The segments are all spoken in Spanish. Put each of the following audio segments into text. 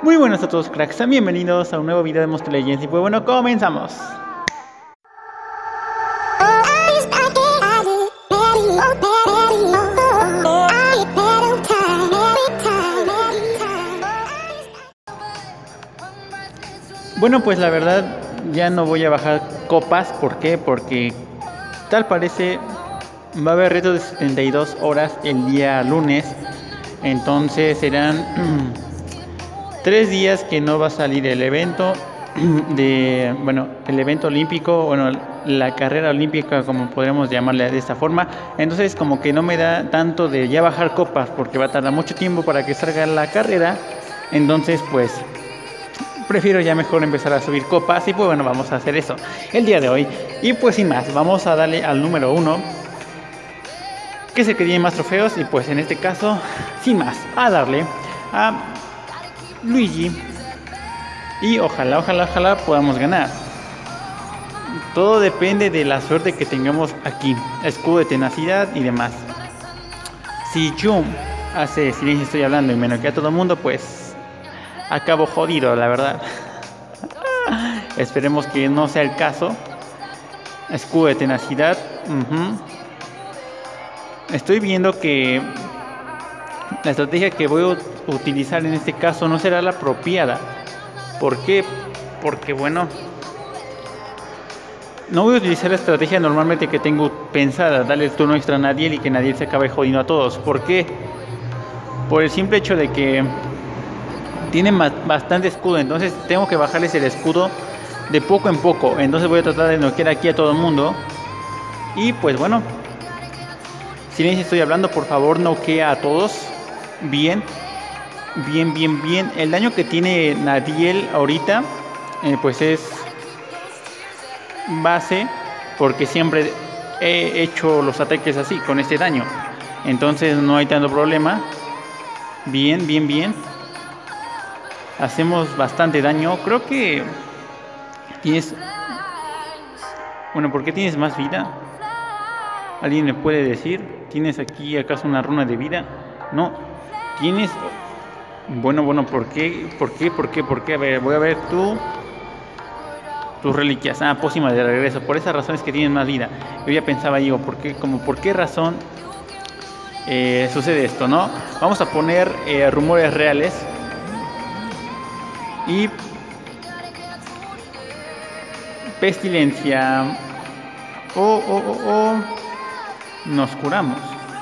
Muy buenas a todos, cracks, bienvenidos a un nuevo video de Monster Legends. Y pues bueno, comenzamos. Bueno, pues la verdad ya no voy a bajar copas. ¿Por qué? Porque tal parece va a haber reto de 72 horas el día lunes. Entonces serán 3 días que no va a salir el evento el evento olímpico, la carrera olímpica, como podríamos llamarle de esta forma. Entonces como que no me da tanto de ya bajar copas, porque va a tardar mucho tiempo para que salga la carrera. Entonces pues prefiero ya mejor empezar a subir copas. Y pues bueno, vamos a hacer eso el día de hoy. Y pues sin más, vamos a darle al número 1, que es el que tiene más trofeos. Y pues en este caso, sin más, a darle a Luigi. Y ojalá podamos ganar. Todo depende de la suerte que tengamos aquí. Escudo de tenacidad y demás. Si Jum hace silencio, estoy hablando, y menos que a todo el mundo, pues acabo jodido, la verdad. Esperemos que no sea el caso. Escudo de tenacidad. Estoy viendo que la estrategia que voy a utilizar en este caso no será la apropiada. ¿Por qué? Porque bueno, no voy a utilizar la estrategia normalmente que tengo pensada, darle el turno extra a Nadiel y que Nadiel se acabe jodiendo a todos. ¿Por qué? Por el simple hecho de que tienen bastante escudo, entonces tengo que bajarles el escudo de poco en poco. Entonces voy a tratar de noquear aquí a todo el mundo. Y pues bueno, silencio, estoy hablando, por favor noquea a todos. Bien. El daño que tiene Nadiel ahorita pues es base, porque siempre he hecho los ataques así, con este daño. Entonces no hay tanto problema. Bien. Hacemos bastante daño. Creo que tienes... Bueno, ¿por qué tienes más vida? ¿Alguien me puede decir? ¿Tienes aquí acaso una runa de vida? No. ¿Tienes...? Bueno, ¿por qué? A ver, voy a ver tus reliquias. Pócima de regreso. Por esas razones que tienes más vida. Yo ya pensaba, digo, ¿por qué razón sucede esto, no? Vamos a poner rumores reales. Y pestilencia. Nos curamos.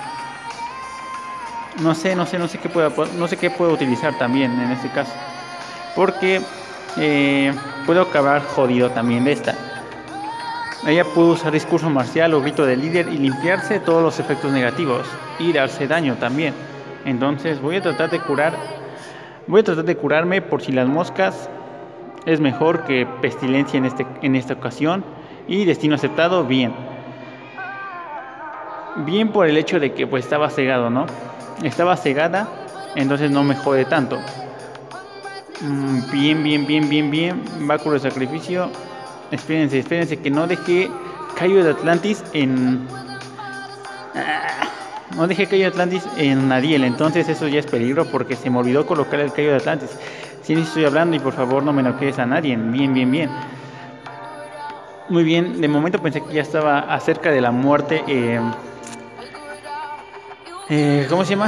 No sé qué puedo utilizar también en este caso, porque puedo acabar jodido también de esta. Ella puede usar discurso marcial o grito de líder y limpiarse todos los efectos negativos y darse daño también. Entonces voy a tratar de curarme por si las moscas. Es mejor que pestilencia en esta ocasión. Y destino aceptado, bien por el hecho de que pues estaba cegado, ¿no? Estaba cegada, entonces no me jode tanto. Bien. Báculo de sacrificio. Espérense que no dejé Cayo de Atlantis en... No dejé Cayo de Atlantis en Nadiel, entonces eso ya es peligro, porque se me olvidó colocar el Cayo de Atlantis. Sí, estoy hablando, y por favor no me noquees a nadie. Bien. Muy bien, de momento pensé que ya estaba acerca de la muerte. ¿Cómo se llama?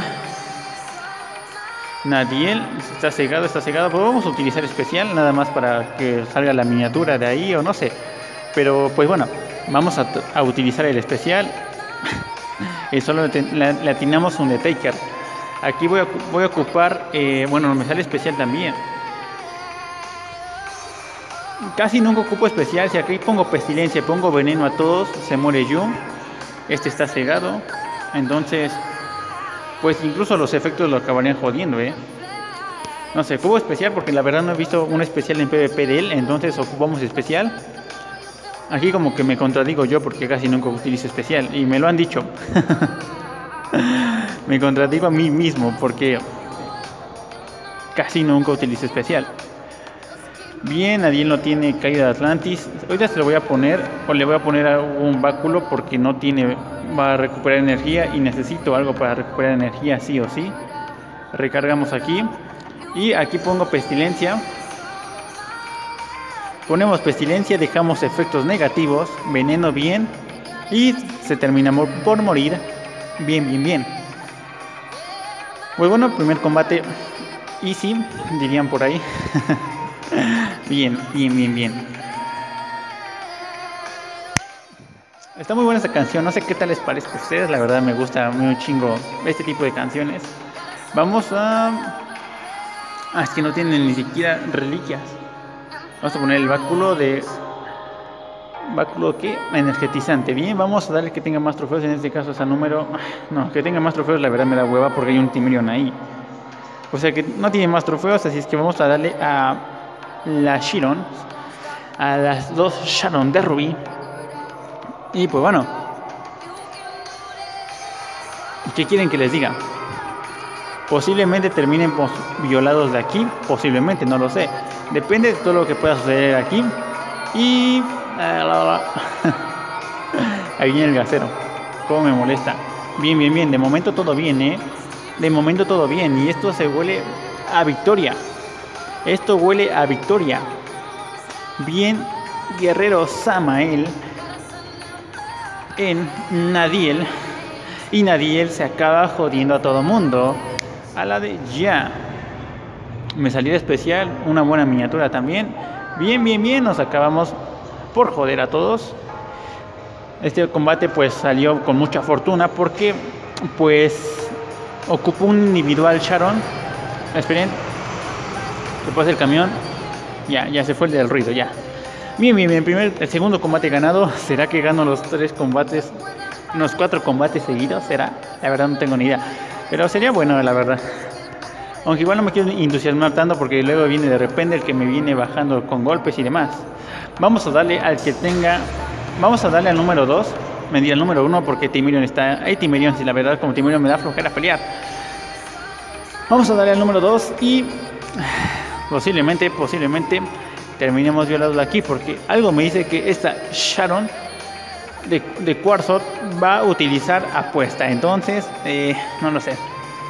Nadiel está cegado. Pues vamos a utilizar especial, nada más para que salga la miniatura de ahí, o no sé. Pero pues bueno, vamos a utilizar el especial. Y solo le atinamos un Taker. Aquí voy a ocupar, no me sale especial también. Casi nunca ocupo especial. Si aquí pongo pestilencia, pongo veneno a todos, se muere Jum. Este está cegado. Entonces pues incluso los efectos lo acabarían jodiendo, No sé, ocupo especial porque la verdad no he visto un especial en PvP de él. Entonces ocupamos especial. Aquí como que me contradigo yo, porque casi nunca utilizo especial, y me lo han dicho. Me contradigo a mí mismo porque casi nunca utilizo especial. Bien, Nadiel no tiene caída de Atlantis. Ahorita se lo voy a poner, o le voy a poner un báculo, porque no tiene, va a recuperar energía y necesito algo para recuperar energía sí o sí. Recargamos aquí Y aquí pongo pestilencia. Ponemos pestilencia, dejamos efectos negativos, veneno bien. Y se termina por morir. Bien. Pues bueno, primer combate easy, dirían por ahí. Bien. Está muy buena esta canción, no sé qué tal les parece a ustedes, la verdad me gusta un chingo este tipo de canciones. Vamos a... es que no tienen ni siquiera reliquias. Vamos a poner el báculo de... ¿Báculo qué? Energetizante. Bien, vamos a darle que tenga más trofeos, en este caso es a número... No, que tenga más trofeos la verdad me da hueva porque hay un Timerion ahí. O sea que no tiene más trofeos, así es que vamos a darle a la Chiron, a las dos Sharon de Rubí. Y pues bueno, ¿qué quieren que les diga? Posiblemente terminen violados de aquí, posiblemente, no lo sé. Depende de todo lo que pueda suceder aquí. Y... ahí viene el gasero. Cómo me molesta. Bien. De momento todo bien, De momento todo bien. Y esto se huele a victoria. Esto huele a victoria. Bien, guerrero Samael en Nadiel. Y Nadiel se acaba jodiendo a todo mundo. A la de ya. Me salió especial. Una buena miniatura también. Bien. Nos acabamos por joder a todos. Este combate pues salió con mucha fortuna. Porque pues ocupó un individual Sharon. Esperen. Se pasa el camión. Ya se fue el del ruido, ya. Bien. El segundo combate ganado. ¿Será que gano los 3 combates? Unos 4 combates seguidos, ¿será? La verdad no tengo ni idea. Pero sería bueno, la verdad. Aunque igual no me quiero entusiasmar tanto porque luego viene de repente el que me viene bajando con golpes y demás. Vamos a darle al que tenga... Vamos a darle al número 2. Me di al número 1 porque Timerion está... Hay Timerion, si la verdad como Timerion me da flojera pelear. Vamos a darle al número 2 y... Posiblemente terminemos violados de aquí porque algo me dice que esta Sharon de Cuarzo va a utilizar apuesta. Entonces, no lo sé.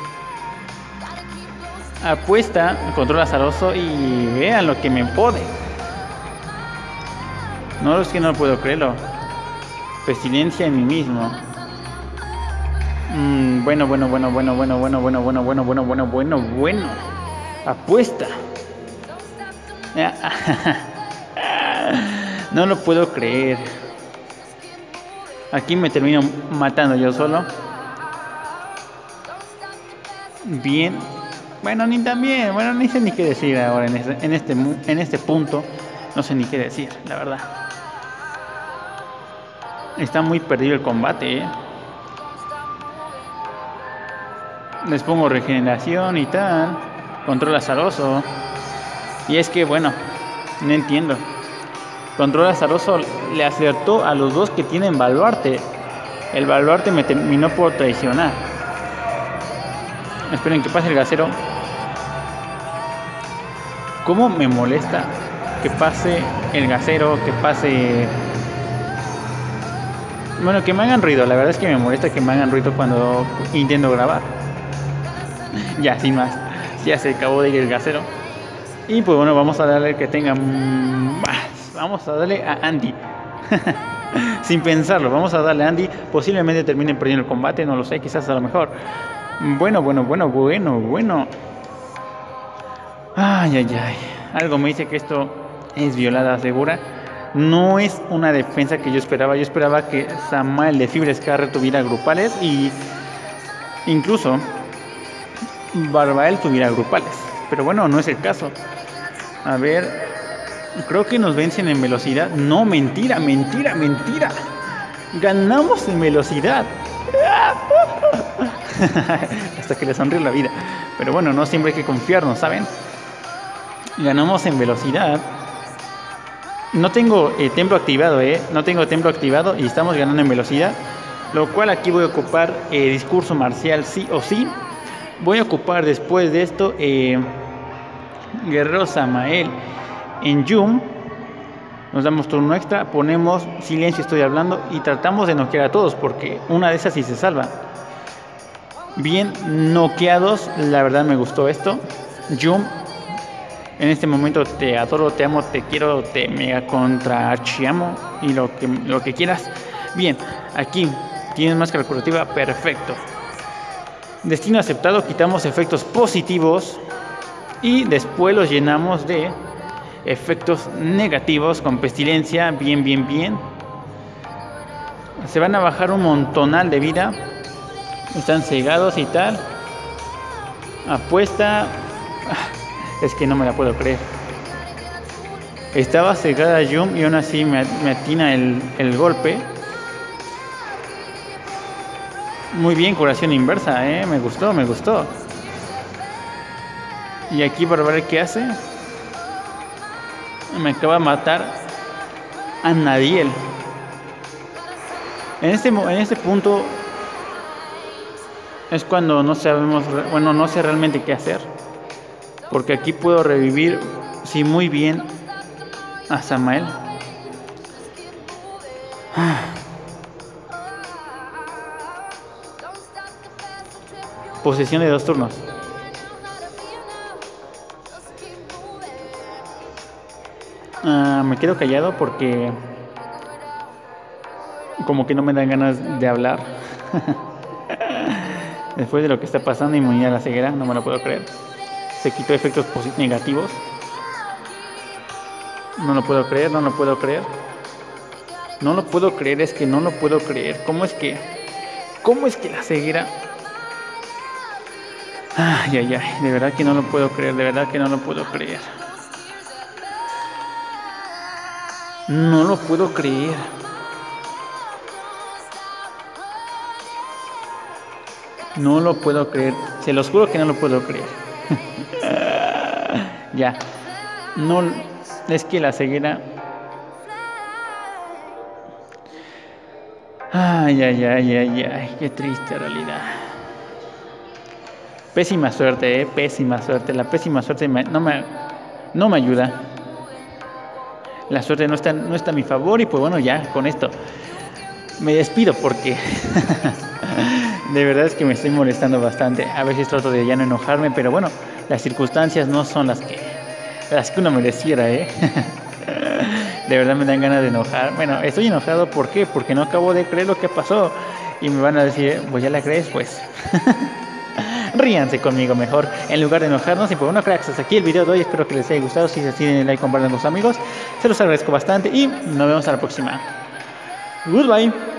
Apuesta, control azaroso y vean lo que me pone. No, es que no puedo creerlo. Pestilencia en mí mismo. Bueno. Apuesta. No lo puedo creer. Aquí me termino matando yo solo. Bien. Bueno, ni también. Bueno, ni sé ni qué decir ahora en este punto. No sé ni qué decir, la verdad. Está muy perdido el combate, Les pongo regeneración y tal. Control azaroso. Y es que, bueno, no entiendo. Control azaroso le acertó a los dos que tienen baluarte. El baluarte me terminó por traicionar. Esperen que pase el gasero. ¿Cómo me molesta que pase el gasero? Que pase... Bueno, que me hagan ruido. La verdad es que me molesta que me hagan ruido cuando intento grabar. Ya, sin más. Ya se acabó de ir el gasero. Y pues bueno, vamos a darle que tenga más. Vamos a darle a Andy. Sin pensarlo, vamos a darle a Andy. Posiblemente termine perdiendo el combate, no lo sé, quizás a lo mejor. Bueno. Ay. Algo me dice que esto es violada segura. No es una defensa que yo esperaba. Yo esperaba que Samael de Fibra Scarlet tuviera grupales y incluso Barbael tuviera grupales. Pero bueno, no es el caso. A ver, creo que nos vencen en velocidad. No, mentira. Ganamos en velocidad. Hasta que le sonríe la vida. Pero bueno, no siempre hay que confiarnos, ¿saben? Ganamos en velocidad. No tengo templo activado, No tengo templo activado y estamos ganando en velocidad. Lo cual aquí voy a ocupar discurso marcial sí o sí. Voy a ocupar después de esto Guerrero Samael en Yum. Nos damos turno extra, ponemos silencio, estoy hablando y tratamos de noquear a todos porque una de esas sí se salva. Bien noqueados, la verdad me gustó esto. Yum, en este momento te adoro, te amo, te quiero, te mega contra archiamo y lo que quieras. Bien, aquí tienes máscara curativa, perfecto. Destino aceptado, quitamos efectos positivos y después los llenamos de efectos negativos con pestilencia, bien. Se van a bajar un montonal de vida, están cegados y tal. Apuesta, es que no me la puedo creer. Estaba cegada Yum y aún así me atina el golpe. Muy bien, curación inversa, me gustó. Y aquí para ver qué hace. Me acaba de matar a Nadiel. En este punto es cuando no sabemos, bueno, no sé realmente qué hacer. Porque aquí puedo revivir, sí, muy bien a Samael. Posesión de 2 turnos. Me quedo callado porque como que no me dan ganas de hablar. Después de lo que está pasando, inmunidad a la ceguera, no me lo puedo creer. Se quitó efectos negativos. No lo puedo creer. Es que no lo puedo creer. ¿Cómo es que la ceguera? Ay, de verdad que no lo puedo creer, No lo puedo creer. No lo puedo creer. Se los juro que no lo puedo creer. Ya. No, es que la ceguera. Ay. Qué triste realidad. Pésima suerte, pésima suerte. La pésima suerte no me ayuda. La suerte no está a mi favor y pues bueno, ya con esto me despido porque de verdad es que me estoy molestando bastante. A veces trato de ya no enojarme, pero bueno, las circunstancias no son las que uno mereciera, De verdad me dan ganas de enojar. Bueno, estoy enojado, ¿por qué? Porque no acabo de creer lo que pasó. Y me van a decir, pues ya la crees, pues. Ríanse conmigo mejor, en lugar de enojarnos. Y pues bueno, cracks, hasta aquí el video de hoy. Espero que les haya gustado. Si es así, denle like, compartan con sus amigos. Se los agradezco bastante y nos vemos a la próxima. Goodbye.